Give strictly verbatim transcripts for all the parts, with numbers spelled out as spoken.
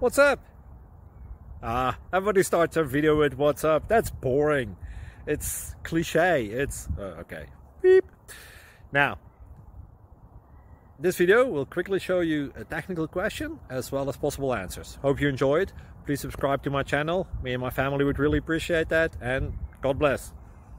What's up? Ah, everybody starts their video with what's up. That's boring. It's cliche. It's uh, okay. Beep. Now, this video will quickly show you a technical question as well as possible answers. Hope you enjoyed. Please subscribe to my channel. Me and my family would really appreciate that, and God bless.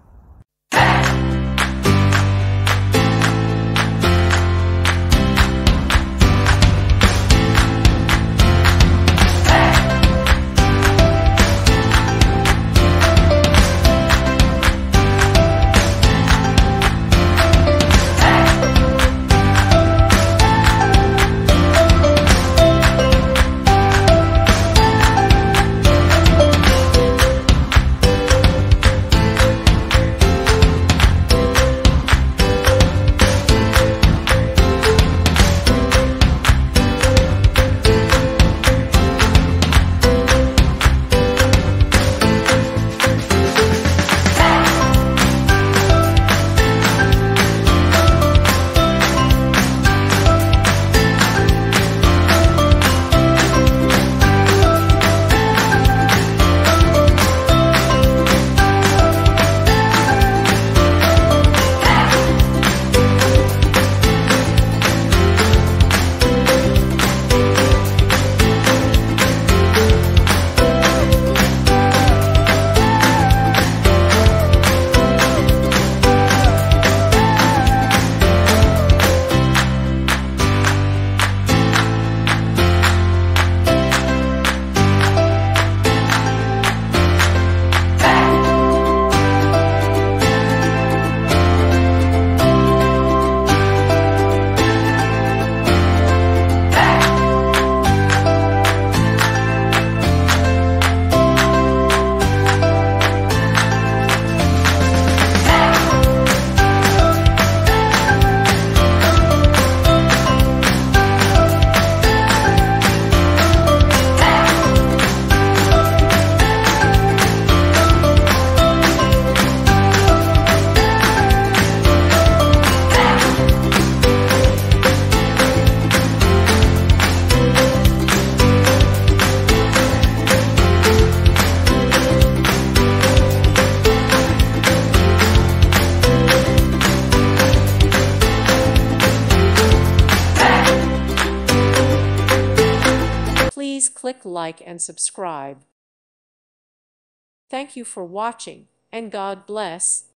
Please click like and subscribe. Thank you for watching, and God bless.